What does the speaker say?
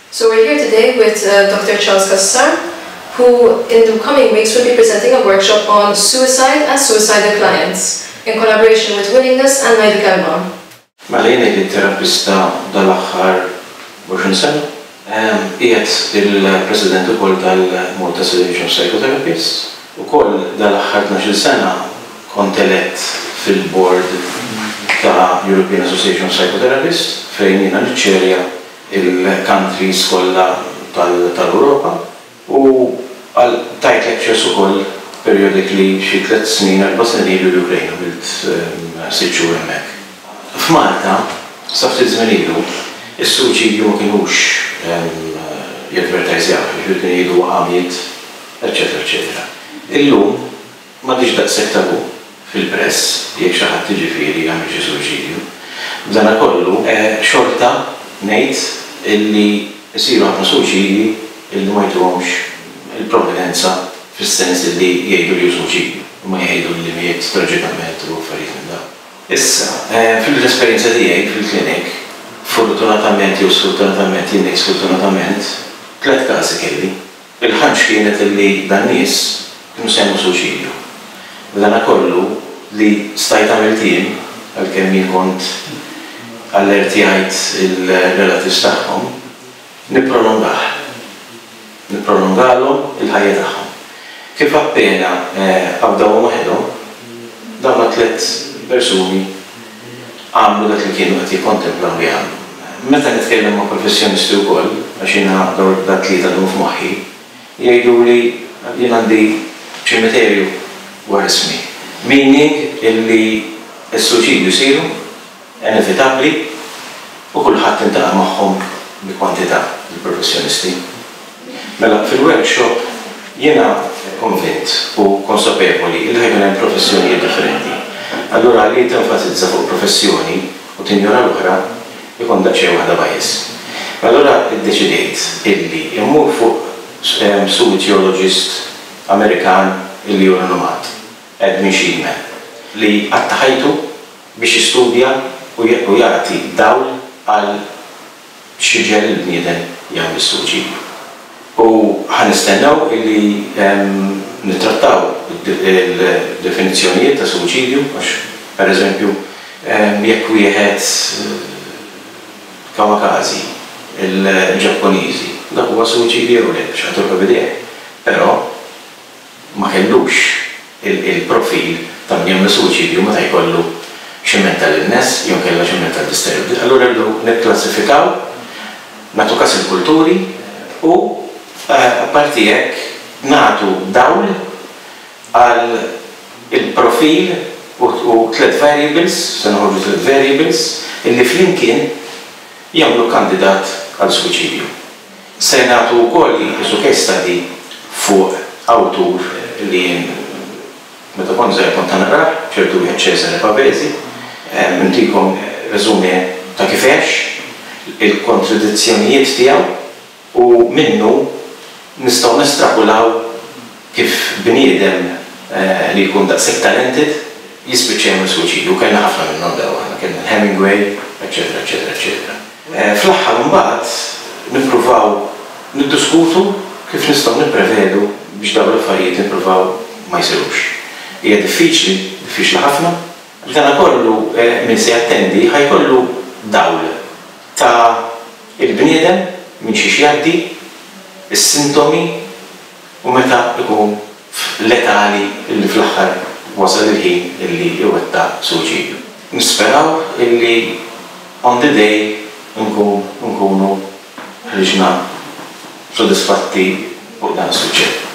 So we're here today with Dr. Charles Cassar, who in the coming weeks will be presenting a workshop on suicide and suicidal clients in collaboration with Willingness and Medical Mom. Malini li terapista dal-axħar 20 sena. Qiegħed il-President ukoll tal-Malta Association of Psychotherapists. Ukoll dal-axħar 12 sena kont elett fil-board ta' European Association of Psychotherapists fejn jiena niċċerja il-countries kollha tal-Ewropa u tajt lectures ukoll periodically xi 3 snin 4 snin ilu l-Ukrajna bilt 6 xhur hemmhekk. F'Malta, sa ftit żmien ilu, is-suċidju ma kinux jadvertajżjaw, jiġifieri kien jgħidu għamiet, eċċetera, eċċetera. Illum m'għandix daqshekk tabu fil-press jekk xi ħadd jiġifieri jagħmel xi suċidju. B'dan kollu xorta ngħid illi jsiru ħafna suċidji illi ma jtuhomx il-provvidenza fis-sens illi jgħidu li hu suċidju, ma jgħidu li miet traġikament u affarijiet minn dawn. Issa, fil-esperjenza tiegħi fil-klinik, fortunatament jew sfortunatament jien ngħid sfortunatament, 3 każi kelli. Il-ħanġ kienet illi dan nies kienu semmu suċidju. B'dan kollu li stajt għamilt jien għalkemm jien kont allertjajt il-relatives tagħhom, nipprolongalhom il-ħajja tagħhom. Kif appena qabdawhom waħedhom, dawn 3 persuni għamlu dak li kienu qed jikkontemplaw li għamlu. Meta nitkellem ma' professjonisti wkoll, għax jiena dak li tagħhom f'moħħi, jgħiduli jien għandi ċimiterju wara ismi. Meaning illi s-suċidju jsiru inevitabbli u kulħadd intaqa' magħhom bi kwantità il-professjonisti. Mela fil-workshop jiena konvint u konsapevoli li ħajkun hemm professjonijiet differenti. Allura li tenfasizza fuq professjoni u tinjora l-oħra ikun daqsxejn waħda bajjes. Allura iddeċidejt illi immur fuq suicidologist Amerikan illi hu rinomat, Edmund Shieldman, li għattaħajtu biex jistudja u jagħti dawl għal xieġel il-bniedem jagħmel suċidju. U ħanistennew illi nittrattaw il-definizzjonijiet ta' suċidju, għax pereżempju jekk wieħed Kawakazi, il-Ġapponiżi, dak huwa suċidju jew le x'għatur bidejh. Però ma kellux il-profil ta' min jagħmel suċidju meta jkollu xi mental illness jew kellha xi mental disturbed. Allura rridu nikklassifikaw, nagħtu każ il-kulturi u apparti hekk nagħtu dawl għal il-profil u 3 variables, se noħorġu 3 variables, illi flimkien jagħmlu kandidat għal suċidju. Se nagħtu wkoll isu case study fuq awtur li meta kont żgħir kont naqrah, ċertu wieħed Cesare Pavesi, ntikom reżumi ta' kifex il-kontradizzjonijiet tiegħu u minnu nistgħu nestrapolaw kif bniedem li jkun daqshekk talented jispiċċa jagħmel suċidju. Kellna ħafna minnhom daw, kellna Hemingway, eċetera, eċetera, eċetera. Fl-aħħar mbagħad nippruvaw niddiskutu kif nistgħu nipprevedu biex dawn l-affarijiet nippruvaw ma jsirux. Hija diffiċli ħafna. Dan kollu min se jattendi ħajkollu dawl ta' il-bniedem minn xi jgħaddi, is-sintomi u meta ikun letali illi fl-aħħar wasal il-ħin illi iwettaq suċidju. Nisperaw illi on the day nkunu ħriġna sodisfatti fuq dan is-suġġett.